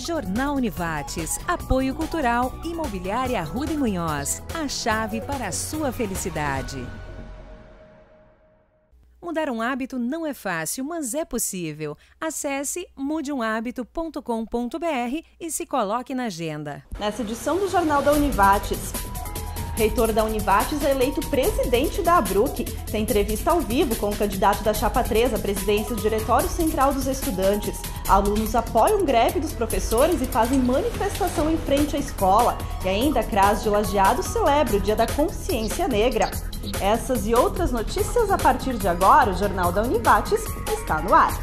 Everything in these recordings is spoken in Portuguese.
Jornal Univates, apoio cultural, imobiliária Arruda e Munhoz, a chave para a sua felicidade. Mudar um hábito não é fácil, mas é possível. Acesse mudeumhabito.com.br e se coloque na agenda. Nessa edição do Jornal da Univates, reitor da Univates é eleito presidente da Abruc. Tem entrevista ao vivo com o candidato da Chapa 3 à presidência do Diretório Central dos Estudantes. Alunos apoiam greve dos professores e fazem manifestação em frente à escola. E ainda a CRAS de Lajeado celebra o Dia da Consciência Negra. Essas e outras notícias a partir de agora. O Jornal da Univates está no ar.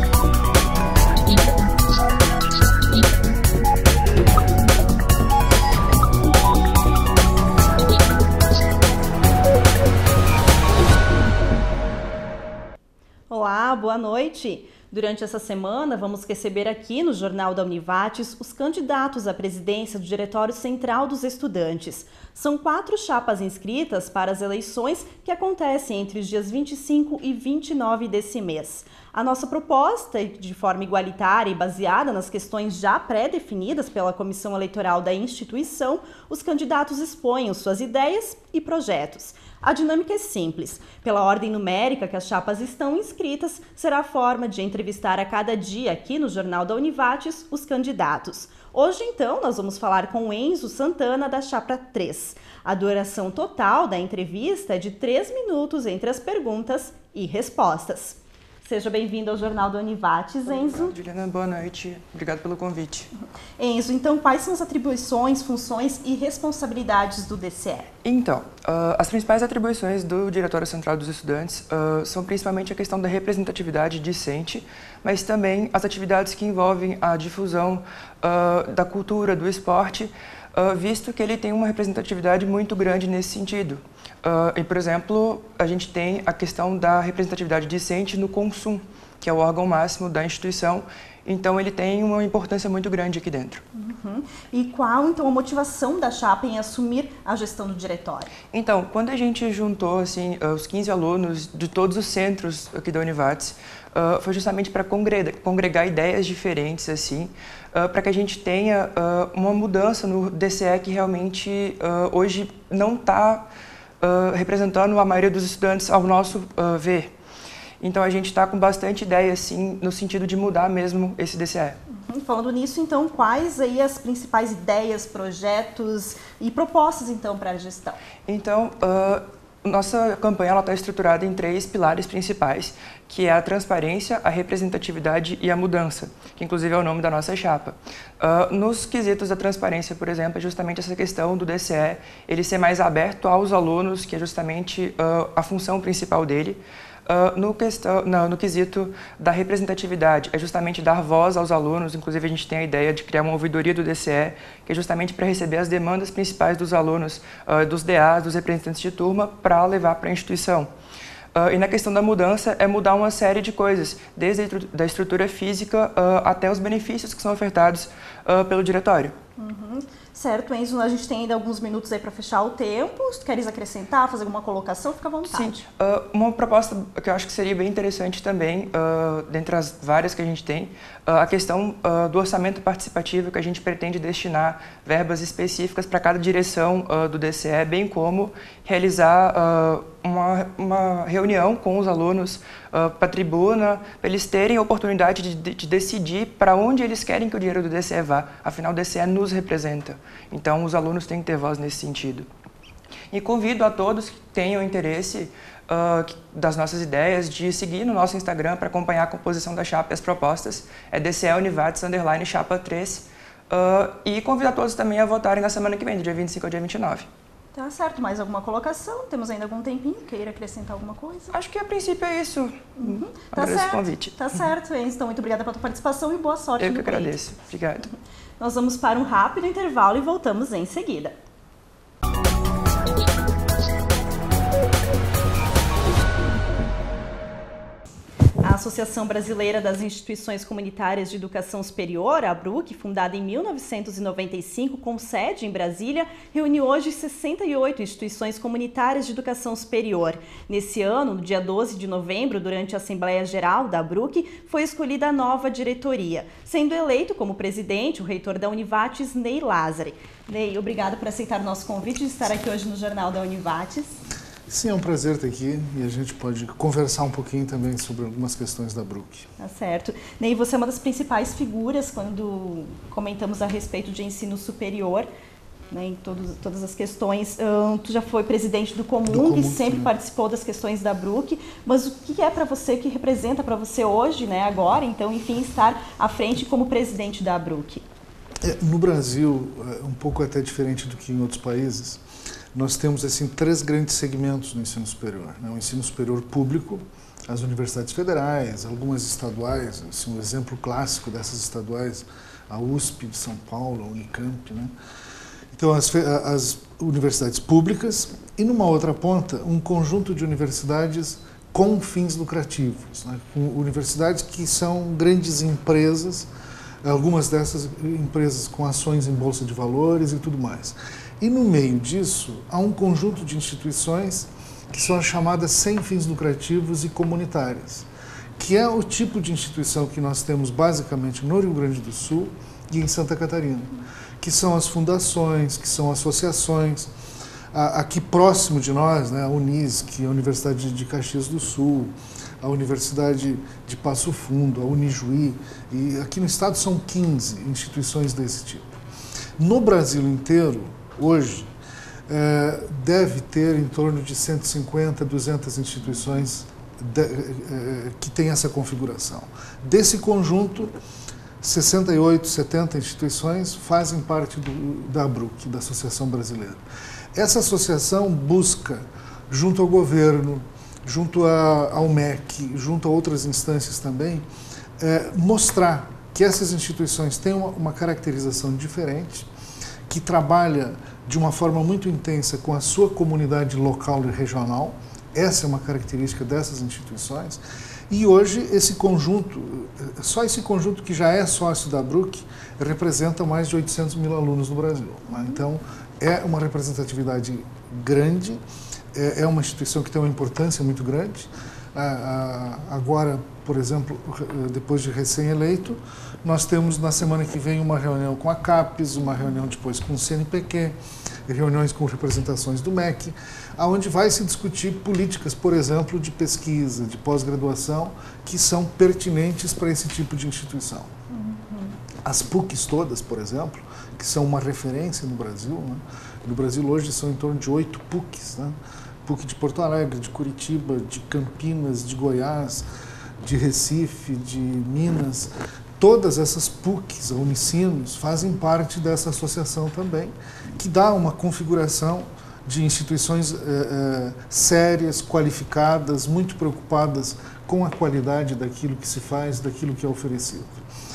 Olá, boa noite! Durante essa semana, vamos receber aqui no Jornal da Univates os candidatos à presidência do Diretório Central dos Estudantes. São 4 chapas inscritas para as eleições que acontecem entre os dias 25 e 29 desse mês. A nossa proposta, de forma igualitária e baseada nas questões já pré-definidas pela Comissão Eleitoral da instituição, os candidatos expõem suas ideias e projetos. A dinâmica é simples. Pela ordem numérica que as chapas estão inscritas, será a forma de entrevistar a cada dia aqui no Jornal da Univates os candidatos. Hoje, então, nós vamos falar com Enzo Santana, da Chapa 3. A duração total da entrevista é de 3 minutos entre as perguntas e respostas. Seja bem-vindo ao Jornal da Univates, Enzo. Juliana, boa noite. Obrigado pelo convite. Enzo, então, quais são as atribuições, funções e responsabilidades do DCE? Então, as principais atribuições do Diretório Central dos Estudantes são principalmente a questão da representatividade discente, mas também as atividades que envolvem a difusão da cultura, do esporte, visto que ele tem uma representatividade muito grande nesse sentido. E, por exemplo, a gente tem a questão da representatividade discente no Consum, que é o órgão máximo da instituição. Então, ele tem uma importância muito grande aqui dentro. Uhum. E qual, então, a motivação da chapa em assumir a gestão do diretório? Então, quando a gente juntou assim, os 15 alunos de todos os centros aqui da Univates, foi justamente para congregar ideias diferentes, assim, para que a gente tenha uma mudança no DCE que realmente hoje não está representando a maioria dos estudantes ao nosso ver. Então, a gente está com bastante ideia, assim, no sentido de mudar mesmo esse DCE. Falando nisso, então, quais aí as principais ideias, projetos e propostas, então, para a gestão? Então, nossa campanha está estruturada em 3 pilares principais, que é a transparência, a representatividade e a mudança, que inclusive é o nome da nossa chapa. Nos quesitos da transparência, por exemplo, é justamente essa questão do DCE, ele ser mais aberto aos alunos, que é justamente a função principal dele. No quesito da representatividade, é justamente dar voz aos alunos. Inclusive, a gente tem a ideia de criar uma ouvidoria do DCE, que é justamente para receber as demandas principais dos alunos, dos DAs, dos representantes de turma, para levar para a instituição. E na questão da mudança, é mudar uma série de coisas, desde a estrutura física até os benefícios que são ofertados pelo diretório. Uhum. Certo, Enzo, a gente tem ainda alguns minutos aí para fechar o tempo. Se tu queres acrescentar, fazer alguma colocação, fica à vontade. Sim, uma proposta que eu acho que seria bem interessante também, dentre as várias que a gente tem, a questão do orçamento participativo, que a gente pretende destinar verbas específicas para cada direção do DCE, bem como realizar uma reunião com os alunos para a tribuna, para eles terem a oportunidade de decidir para onde eles querem que o dinheiro do DCE vá. Afinal, o DCE nos representa. Então, os alunos têm que ter voz nesse sentido. E convido a todos que tenham interesse das nossas ideias de seguir no nosso Instagram para acompanhar a composição da chapa e as propostas. É DCE Univates _chapa 3. E convido a todos também a votarem na semana que vem, do dia 25 ao dia 29. Tá certo, mais alguma colocação? Temos ainda algum tempinho? Queira acrescentar alguma coisa? Acho que a princípio é isso. Tá Agradeço certo. o convite. Tá certo, Enzo. Então, muito obrigada pela tua participação e boa sorte. Eu que agradeço. Obrigado. Nós vamos para um rápido intervalo e voltamos em seguida. Às Associação Brasileira das Instituições Comunitárias de Educação Superior, a ABRUC, fundada em 1995, com sede em Brasília, reúne hoje 68 instituições comunitárias de educação superior. Nesse ano, no dia 12 de novembro, durante a Assembleia Geral da ABRUC, foi escolhida a nova diretoria, sendo eleito como presidente o reitor da Univates, Ney Lázari. Ney, obrigada por aceitar o nosso convite de estar aqui hoje no Jornal da Univates. Sim, é um prazer estar aqui e a gente pode conversar um pouquinho também sobre algumas questões da ABRUC. Tá certo. Ney, você é uma das principais figuras quando comentamos a respeito de ensino superior, né, em todas as questões. Tu já foi presidente do Comum, que sempre participou das questões da ABRUC, mas o que é para você, o que representa para você hoje, né, agora, então, enfim, estar à frente como presidente da ABRUC? No Brasil, um pouco até diferente do que em outros países, nós temos assim 3 grandes segmentos no ensino superior. O ensino superior público, as universidades federais, algumas estaduais, assim, um exemplo clássico dessas estaduais, a USP de São Paulo, a Unicamp, né? Então, as universidades públicas e, numa outra ponta, um conjunto de universidades com fins lucrativos, né? Com universidades que são grandes empresas, algumas dessas empresas com ações em bolsa de valores e tudo mais. E no meio disso, há um conjunto de instituições que são as chamadas sem fins lucrativos e comunitárias, que é o tipo de instituição que nós temos basicamente no Rio Grande do Sul e em Santa Catarina, que são as fundações, que são associações. Aqui próximo de nós, né, a Unisc, a Universidade de Caxias do Sul, a Universidade de Passo Fundo, a Unijuí, e aqui no estado são 15 instituições desse tipo. No Brasil inteiro, hoje, deve ter em torno de 150, 200 instituições que têm essa configuração. Desse conjunto, 68, 70 instituições fazem parte da ABRUC, da Associação Brasileira. Essa associação busca, junto ao governo, junto ao MEC, junto a outras instâncias também, mostrar que essas instituições têm uma caracterização diferente, que trabalha de uma forma muito intensa com a sua comunidade local e regional. Essa é uma característica dessas instituições. E hoje esse conjunto, só esse conjunto que já é sócio da ABRUC, representa mais de 800 mil alunos no Brasil. Então, é uma representatividade grande, é uma instituição que tem uma importância muito grande. Agora, por exemplo, depois de recém-eleito, nós temos na semana que vem uma reunião com a CAPES, uma reunião depois com o CNPq, reuniões com representações do MEC, onde vai se discutir políticas, por exemplo, de pesquisa, de pós-graduação, que são pertinentes para esse tipo de instituição. As PUCs todas, por exemplo, que são uma referência no Brasil, né? No Brasil hoje são em torno de 8 PUCs, né? PUC de Porto Alegre, de Curitiba, de Campinas, de Goiás, de Recife, de Minas. Todas essas PUCs, a Unicinos, fazem parte dessa associação também, que dá uma configuração de instituições sérias, qualificadas, muito preocupadas com a qualidade daquilo que se faz, daquilo que é oferecido.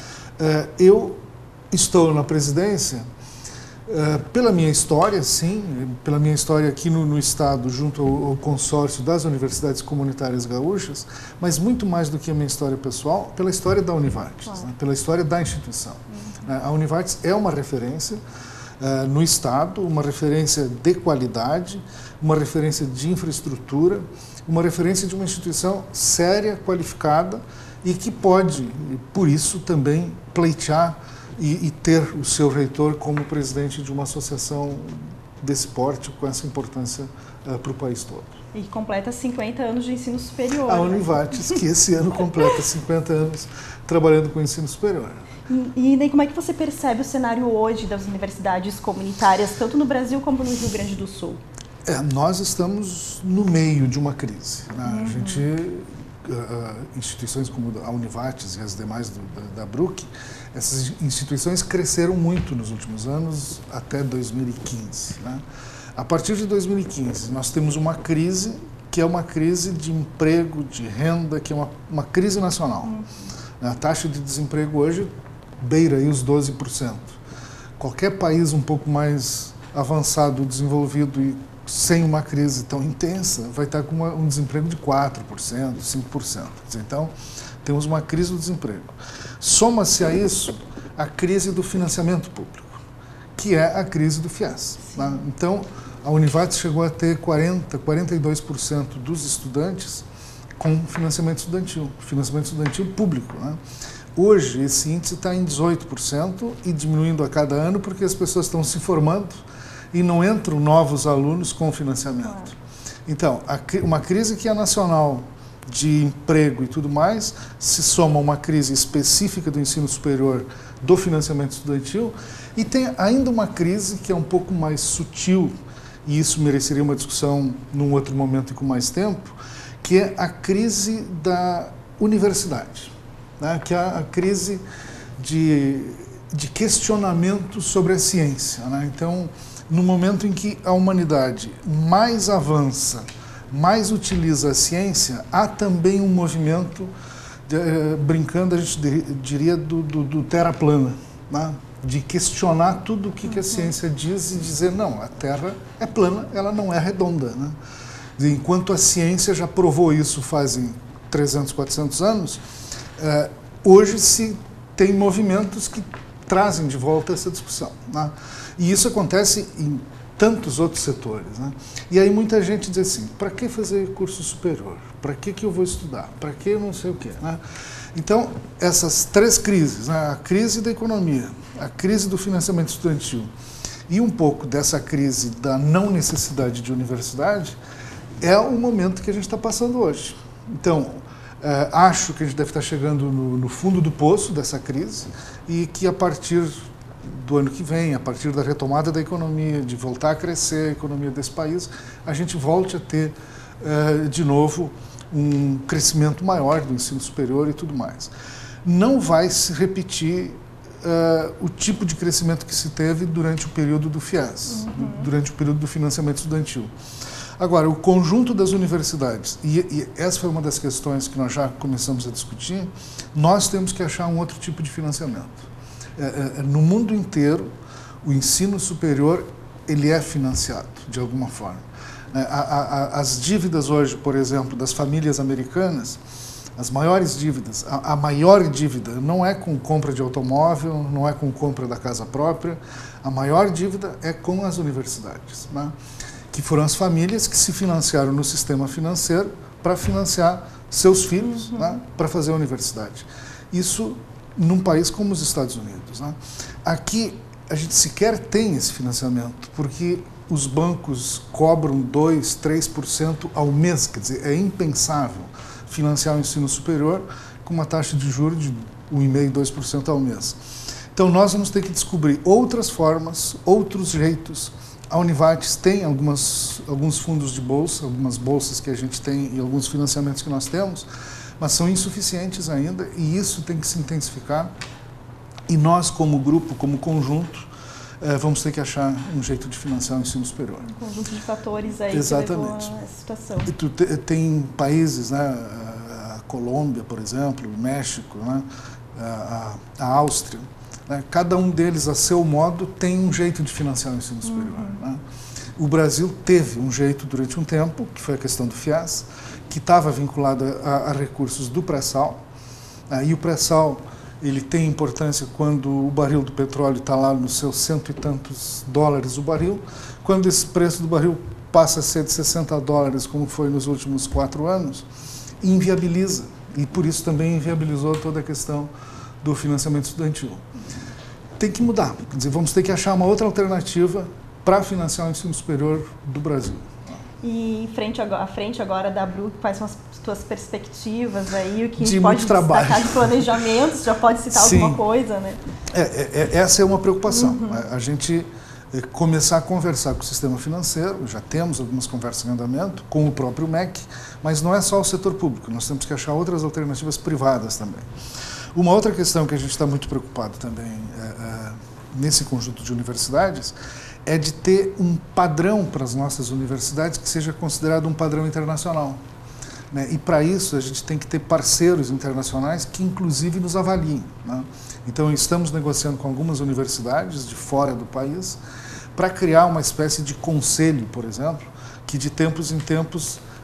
Eu estou na presidência pela minha história, sim, pela minha história aqui no Estado, junto ao consórcio das universidades comunitárias gaúchas, mas muito mais do que a minha história pessoal, pela história da Univates, né, pela história da instituição. A Univates é uma referência no Estado, uma referência de qualidade, uma referência de infraestrutura, uma referência de uma instituição séria, qualificada e que pode, por isso, também pleitear e ter o seu reitor como presidente de uma associação desse porte, com essa importância para o país todo. E completa 50 anos de ensino superior. A Univates, que esse ano completa 50 anos trabalhando com ensino superior. E como é que você percebe o cenário hoje das universidades comunitárias, tanto no Brasil como no Rio Grande do Sul? Nós estamos no meio de uma crise, né? A gente, instituições como a Univates e as demais da ABRUC, essas instituições cresceram muito nos últimos anos, até 2015. Né? A partir de 2015, nós temos uma crise que é uma crise de emprego, de renda, que é uma crise nacional. A taxa de desemprego hoje beira aí os 12%. Qualquer país um pouco mais avançado, desenvolvido e sem uma crise tão intensa, vai estar com um desemprego de 4%, 5%. Então, temos uma crise do desemprego. Soma-se a isso a crise do financiamento público, que é a crise do FIES. Né? Então, a Univates chegou a ter 42% dos estudantes com financiamento estudantil público. Né? Hoje, esse índice está em 18% e diminuindo a cada ano porque as pessoas estão se formando e não entram novos alunos com financiamento. Então, uma crise que é nacional de emprego e tudo mais, se soma a uma crise específica do ensino superior do financiamento estudantil e tem ainda uma crise que é um pouco mais sutil, e isso mereceria uma discussão num outro momento e com mais tempo, que é a crise da universidade, né? Que é a crise de questionamento sobre a ciência. Né? Então, no momento em que a humanidade mais avança, mais utiliza a ciência, há também um movimento, brincando, a gente diria, do terra plana, né? De questionar tudo o que a ciência diz e dizer, não, a Terra é plana, ela não é redonda. Né? Enquanto a ciência já provou isso fazem 300, 400 anos, hoje se tem movimentos que trazem de volta essa discussão. Né? E isso acontece em tantos outros setores. Né? E aí muita gente diz assim, para que fazer curso superior? Para que eu vou estudar? Para que eu não sei o quê? Né? Então, essas três crises, né? A crise da economia, a crise do financiamento estudantil e um pouco dessa crise da não necessidade de universidade, é o momento que a gente está passando hoje. Então, acho que a gente deve estar chegando no fundo do poço dessa crise e que a partir do ano que vem, a partir da retomada da economia, de voltar a crescer a economia desse país, a gente volte a ter, de novo, um crescimento maior do ensino superior e tudo mais. Não vai se repetir o tipo de crescimento que se teve durante o período do FIES, durante o período do financiamento estudantil. Agora, o conjunto das universidades, e essa foi uma das questões que nós já começamos a discutir, nós temos que achar um outro tipo de financiamento. No mundo inteiro, o ensino superior ele é financiado, de alguma forma. As dívidas hoje, por exemplo, das famílias americanas, as maiores dívidas, a maior dívida não é com compra de automóvel, não é com compra da casa própria, a maior dívida é com as universidades, né? Que foram as famílias que se financiaram no sistema financeiro para financiar seus filhos, né? Para fazer a universidade. Isso num país como os Estados Unidos. Né? Aqui a gente sequer tem esse financiamento, porque os bancos cobram 2%, 3% ao mês, quer dizer, é impensável financiar o ensino superior com uma taxa de juros de 1,5%, 2% ao mês. Então nós vamos ter que descobrir outras formas, outros jeitos. A Univates tem alguns fundos de bolsa, algumas bolsas que a gente tem e alguns financiamentos que nós temos, mas são insuficientes ainda e isso tem que se intensificar. E nós, como grupo, como conjunto, vamos ter que achar um jeito de financiar o ensino superior. Um conjunto de fatores aí. Exatamente. Que levou a essa situação. E tem países, né, a Colômbia, por exemplo, o México, né, a Áustria, né, cada um deles, a seu modo, tem um jeito de financiar o ensino superior. Né? O Brasil teve um jeito durante um tempo, que foi a questão do FIES, que estava vinculado a recursos do pré-sal, e o pré-sal ele tem importância quando o barril do petróleo está lá nos seus $100 e tantos o barril, quando esse preço do barril passa a ser de $60, como foi nos últimos 4 anos, inviabiliza, e por isso também inviabilizou toda a questão do financiamento estudantil. Tem que mudar, quer dizer, vamos ter que achar uma outra alternativa para financiar o ensino superior do Brasil. E à frente agora da Bru, quais são as tuas perspectivas aí, o que de pode muito trabalho. destacar de planejamentos, já pode citar Sim. alguma coisa, né? Essa é uma preocupação. A gente começar a conversar com o sistema financeiro, já temos algumas conversas em andamento, com o próprio MEC, mas não é só o setor público, nós temos que achar outras alternativas privadas também. Uma outra questão que a gente está muito preocupado também nesse conjunto de universidades é de ter um padrão para as nossas universidades que seja considerado um padrão internacional. Né? E para isso a gente tem que ter parceiros internacionais que inclusive nos avaliem. Né? Então estamos negociando com algumas universidades de fora do país para criar uma espécie de conselho, por exemplo, que de tempos em tempos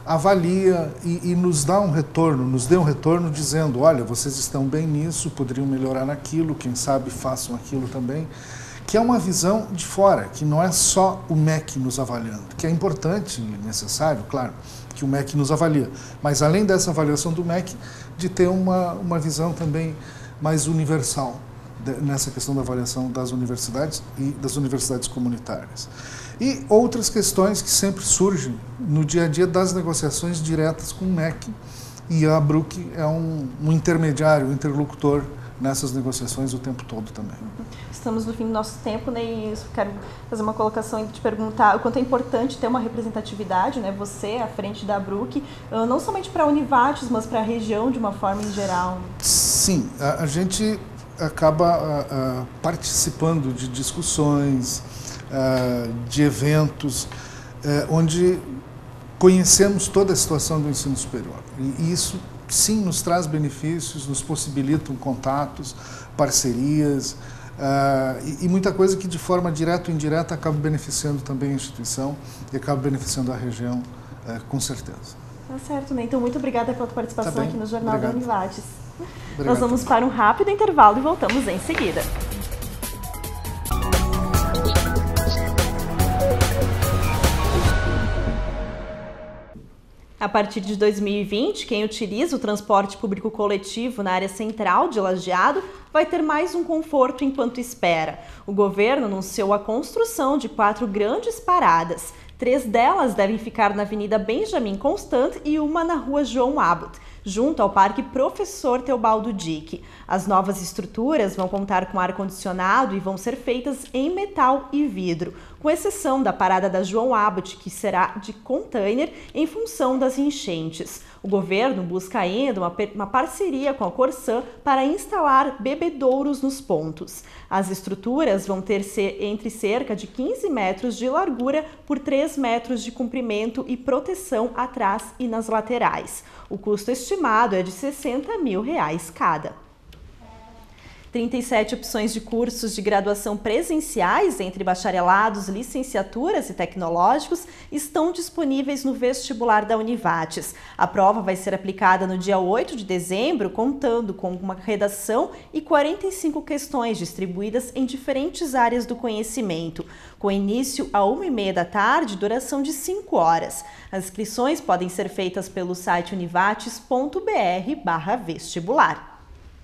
avalia e nos dá um retorno, nos dê um retorno dizendo, olha, vocês estão bem nisso, poderiam melhorar naquilo, quem sabe façam aquilo também, que é uma visão de fora, que não é só o MEC nos avaliando, que é importante e necessário, claro, que o MEC nos avalia, mas além dessa avaliação do MEC, de ter uma visão também mais universal nessa questão da avaliação das universidades e das universidades comunitárias. E outras questões que sempre surgem no dia a dia das negociações diretas com o MEC, e a ABRUC é um intermediário, um interlocutor nessas negociações o tempo todo também. Estamos no fim do nosso tempo, né, e eu quero fazer uma colocação e te perguntar o quanto é importante ter uma representatividade, né, você à frente da ABRUC, não somente para a Univates, mas para a região de uma forma em geral. Sim, a gente acaba participando de discussões, de eventos, onde conhecemos toda a situação do ensino superior. E isso, sim, nos traz benefícios, nos possibilitam contatos, parcerias, e muita coisa que de forma direta ou indireta acaba beneficiando também a instituição e acaba beneficiando a região, com certeza. Tá certo, né? Então, muito obrigada pela tua participação aqui no Jornal da Univates. Obrigado. Nós vamos para um rápido intervalo e voltamos em seguida. A partir de 2020, quem utiliza o transporte público coletivo na área central de Lajeado vai ter mais um conforto enquanto espera. O governo anunciou a construção de 4 grandes paradas. 3 delas devem ficar na Avenida Benjamin Constant e uma na Rua João Abbott, junto ao Parque Professor Teobaldo Dick. As novas estruturas vão contar com ar-condicionado e vão ser feitas em metal e vidro, com exceção da parada da João Abbott, que será de container em função das enchentes. O governo busca ainda uma parceria com a Corsã para instalar bebedouros nos pontos. As estruturas vão ter entre cerca de 15 metros de largura por 3 metros de comprimento e proteção atrás e nas laterais. O custo estimado é de R$60 mil cada. 37 opções de cursos de graduação presenciais entre bacharelados, licenciaturas e tecnológicos estão disponíveis no vestibular da Univates. A prova vai ser aplicada no dia 8 de dezembro, contando com uma redação e 45 questões distribuídas em diferentes áreas do conhecimento, com início às 1h30 da tarde, duração de 5 horas. As inscrições podem ser feitas pelo site univates.br/vestibular.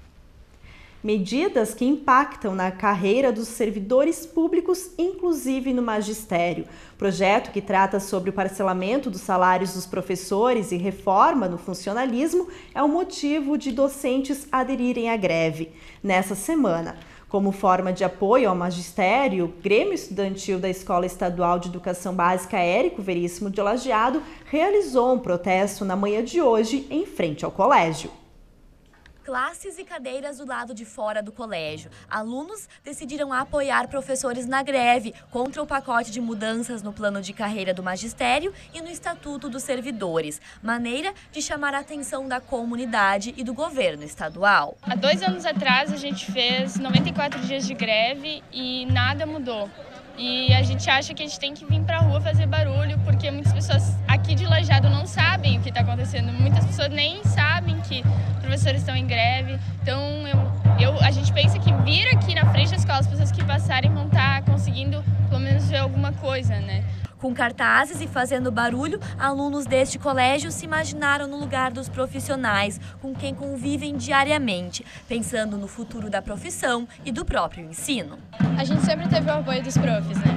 Medidas que impactam na carreira dos servidores públicos, inclusive no magistério. Projeto que trata sobre o parcelamento dos salários dos professores e reforma no funcionalismo é o motivo de docentes aderirem à greve. Nessa semana, como forma de apoio ao magistério, o Grêmio Estudantil da Escola Estadual de Educação Básica Érico Veríssimo de Lajeado realizou um protesto na manhã de hoje em frente ao colégio. Classes e cadeiras do lado de fora do colégio. Alunos decidiram apoiar professores na greve contra o pacote de mudanças no plano de carreira do magistério e no Estatuto dos Servidores, maneira de chamar a atenção da comunidade e do governo estadual. Há 2 anos atrás a gente fez 94 dias de greve e nada mudou. E a gente acha que a gente tem que vir para a rua fazer barulho, porque muitas pessoas aqui de Lajeado não sabem o que está acontecendo. Muitas pessoas nem sabem que professores estão em greve. Então, a gente pensa que vir aqui na frente da escola, as pessoas que passarem vão estar conseguindo pelo menos ver alguma coisa, né? Com cartazes e fazendo barulho, alunos deste colégio se imaginaram no lugar dos profissionais, com quem convivem diariamente, pensando no futuro da profissão e do próprio ensino. A gente sempre teve o apoio dos profs, né?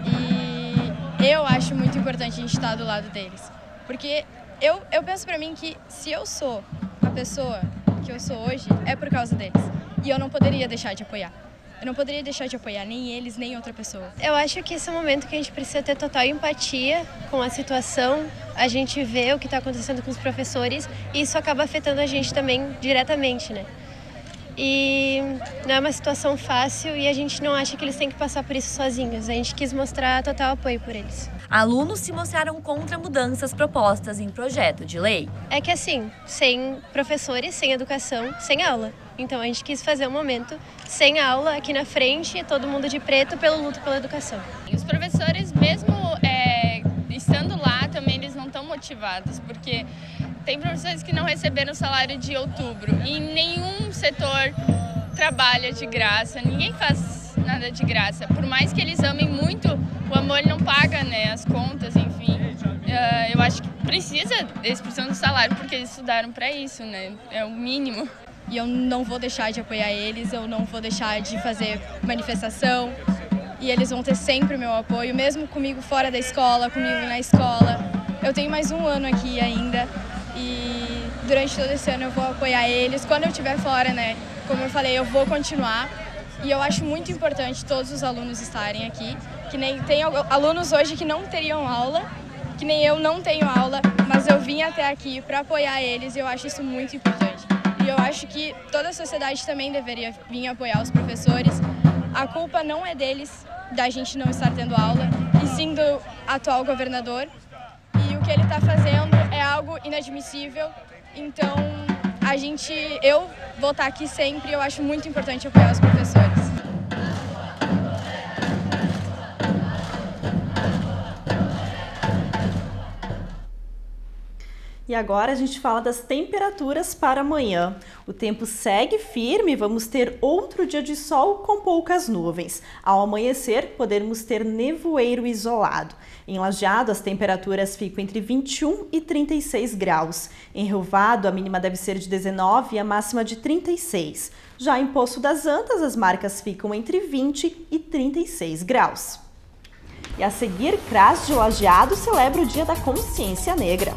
E eu acho muito importante a gente estar do lado deles. Porque eu penso pra mim que se eu sou a pessoa que eu sou hoje, é por causa deles. E eu não poderia deixar de apoiar. Eu não poderia deixar de apoiar nem eles, nem outra pessoa. Eu acho que esse é um momento que a gente precisa ter total empatia com a situação, a gente vê o que está acontecendo com os professores e isso acaba afetando a gente também diretamente, né? E não é uma situação fácil e a gente não acha que eles têm que passar por isso sozinhos. A gente quis mostrar total apoio por eles. Alunos se mostraram contra mudanças propostas em projeto de lei. É que assim, sem professores, sem educação, sem aula. Então a gente quis fazer um momento sem aula aqui na frente, todo mundo de preto pelo luto pela educação. E os professores, mesmo estando lá, também eles não estão motivados, porque tem professores que não receberam salário de outubro e nenhum setor trabalha de graça, ninguém faz nada de graça. Por mais que eles amem muito, o amor não paga, né, as contas, enfim. Eu acho que precisa da expressão do salário, porque eles estudaram para isso, né, é o mínimo. E eu não vou deixar de apoiar eles, eu não vou deixar de fazer manifestação. E eles vão ter sempre o meu apoio, mesmo comigo fora da escola, comigo na escola. Eu tenho mais um ano aqui ainda e durante todo esse ano eu vou apoiar eles. Quando eu estiver fora, né, como eu falei, eu vou continuar. E eu acho muito importante todos os alunos estarem aqui, que nem tem alunos hoje que não teriam aula, que nem eu não tenho aula, mas eu vim até aqui para apoiar eles e eu acho isso muito importante. E eu acho que toda a sociedade também deveria vir apoiar os professores. A culpa não é deles, da gente não estar tendo aula, e sim do atual governador. E o que ele está fazendo é algo inadmissível. Então, eu vou estar aqui sempre e eu acho muito importante apoiar os professores. E agora a gente fala das temperaturas para amanhã. O tempo segue firme, vamos ter outro dia de sol com poucas nuvens. Ao amanhecer, podemos ter nevoeiro isolado. Em Lajeado, as temperaturas ficam entre 21 e 36 graus. Em Rio Vado, a mínima deve ser de 19 e a máxima de 36. Já em Poço das Antas, as marcas ficam entre 20 e 36 graus. E a seguir, CRAS de Lajeado celebra o Dia da Consciência Negra.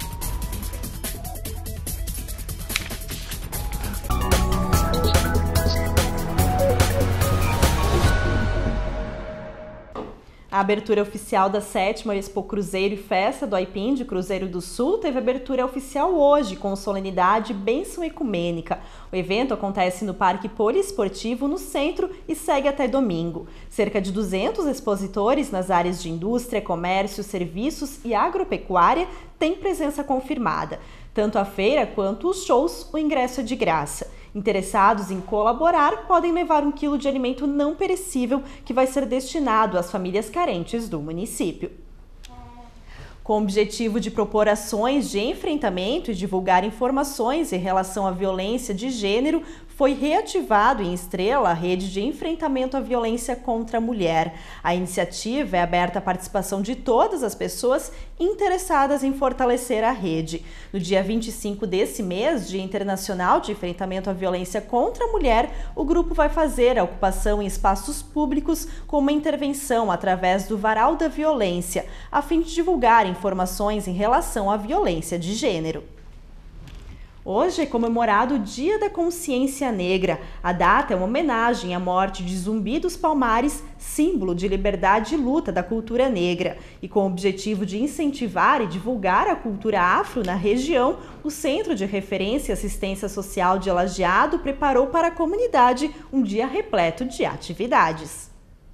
A abertura oficial da 7ª Expo Cruzeiro e Festa do Aipim de Cruzeiro do Sul teve abertura oficial hoje, com solenidade e bênção ecumênica. O evento acontece no Parque Poliesportivo, no centro, e segue até domingo. Cerca de 200 expositores nas áreas de indústria, comércio, serviços e agropecuária têm presença confirmada. Tanto a feira quanto os shows, o ingresso é de graça. Interessados em colaborar podem levar 1 quilo de alimento não perecível que vai ser destinado às famílias carentes do município. Com o objetivo de propor ações de enfrentamento e divulgar informações em relação à violência de gênero, foi reativado em Estrela a rede de enfrentamento à violência contra a mulher. A iniciativa é aberta à participação de todas as pessoas interessadas em fortalecer a rede. No dia 25 desse mês, Dia Internacional de Enfrentamento à Violência contra a Mulher, o grupo vai fazer a ocupação em espaços públicos com uma intervenção através do Varal da Violência, a fim de divulgar informações em relação à violência de gênero. Hoje é comemorado o Dia da Consciência Negra. A data é uma homenagem à morte de Zumbi dos Palmares, símbolo de liberdade e luta da cultura negra. E com o objetivo de incentivar e divulgar a cultura afro na região, o Centro de Referência e Assistência Social de Lajeado preparou para a comunidade um dia repleto de atividades.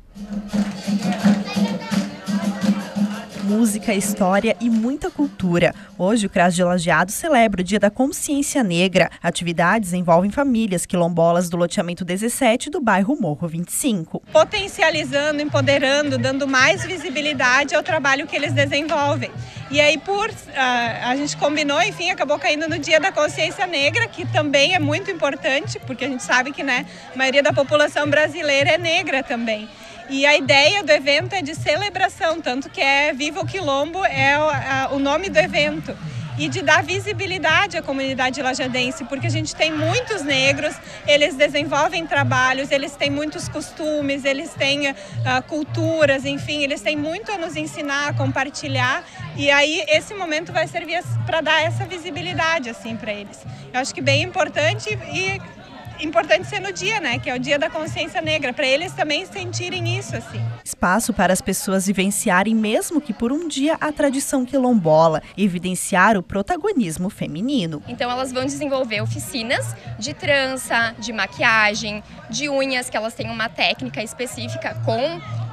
Música, história e muita cultura. Hoje o CRAS de Lajeado celebra o Dia da Consciência Negra. Atividades envolvem famílias quilombolas do loteamento 17 do bairro Morro 25. Potencializando, empoderando, dando mais visibilidade ao trabalho que eles desenvolvem. E aí a gente combinou, enfim, acabou caindo no Dia da Consciência Negra, que também é muito importante, porque a gente sabe que, né, a maioria da população brasileira é negra também. E a ideia do evento é de celebração, tanto que é Viva o Quilombo, é o nome do evento. E de dar visibilidade à comunidade lajadense, porque a gente tem muitos negros, eles desenvolvem trabalhos, eles têm muitos costumes, eles têm culturas, enfim, eles têm muito a nos ensinar, a compartilhar. E aí esse momento vai servir para dar essa visibilidade assim, para eles. Eu acho que bem importante e importante ser no dia, né, que é o Dia da Consciência Negra, para eles também sentirem isso assim. Espaço para as pessoas vivenciarem, mesmo que por um dia, a tradição quilombola e evidenciar o protagonismo feminino. Então elas vão desenvolver oficinas de trança, de maquiagem, de unhas, que elas têm uma técnica específica com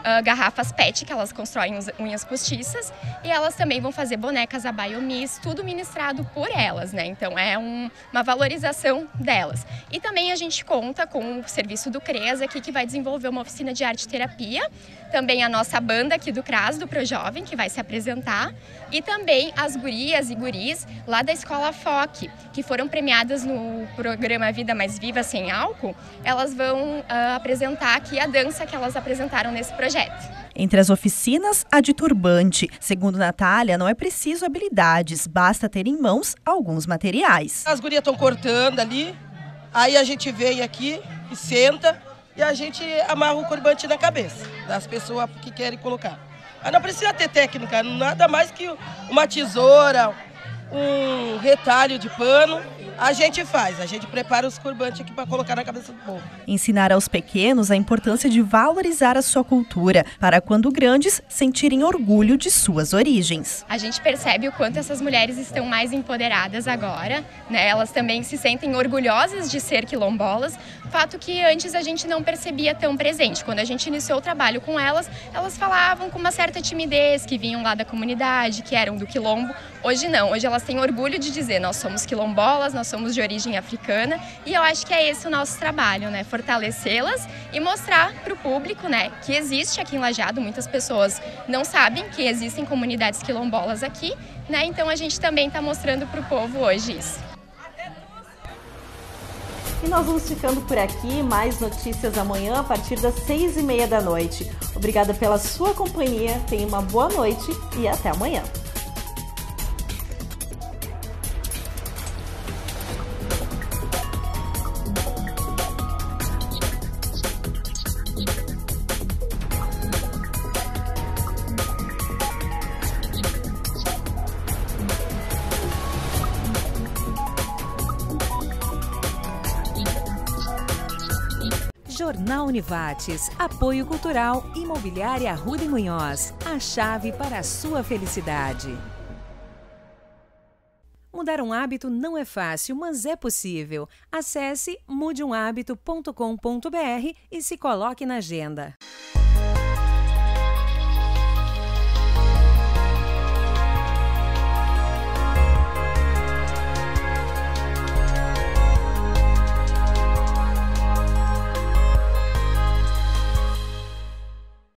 garrafas PET, que elas constroem unhas postiças, e elas também vão fazer bonecas a Biomiss, tudo ministrado por elas, né? Então é uma valorização delas. E também a gente conta com o serviço do CREAS aqui, que vai desenvolver uma oficina de arte-terapia, também a nossa banda aqui do CRAS, do ProJovem, que vai se apresentar, e também as gurias e guris lá da Escola FOC, que foram premiadas no programa Vida Mais Viva Sem Álcool, elas vão apresentar aqui a dança que elas apresentaram nesse projeto. Entre as oficinas, a de turbante. Segundo Natália, não é preciso habilidades, basta ter em mãos alguns materiais. As gurias estão cortando ali, aí a gente vem aqui e senta e a gente amarra o turbante na cabeça das pessoas que querem colocar. Mas não precisa ter técnica, nada mais que uma tesoura, um retalho de pano. A gente prepara os turbantes aqui para colocar na cabeça do povo. Ensinar aos pequenos a importância de valorizar a sua cultura, para quando grandes sentirem orgulho de suas origens. A gente percebe o quanto essas mulheres estão mais empoderadas agora, né? Elas também se sentem orgulhosas de ser quilombolas, fato que antes a gente não percebia tão presente. Quando a gente iniciou o trabalho com elas, elas falavam com uma certa timidez, que vinham lá da comunidade, que eram do quilombo. Hoje não, hoje elas têm orgulho de dizer, nós somos quilombolas, nós somos de origem africana, e eu acho que é esse o nosso trabalho, né? Fortalecê-las e mostrar para o público, né, que existe aqui em Lajeado. Muitas pessoas não sabem que existem comunidades quilombolas aqui, né? Então a gente também está mostrando para o povo hoje isso. E nós vamos ficando por aqui, mais notícias amanhã a partir das 6h30 da noite. Obrigada pela sua companhia, tenha uma boa noite e até amanhã. Jornal Univates, apoio cultural, imobiliária Arruda e Munhoz, a chave para a sua felicidade. Mudar um hábito não é fácil, mas é possível. Acesse mudeumhabito.com.br e se coloque na agenda.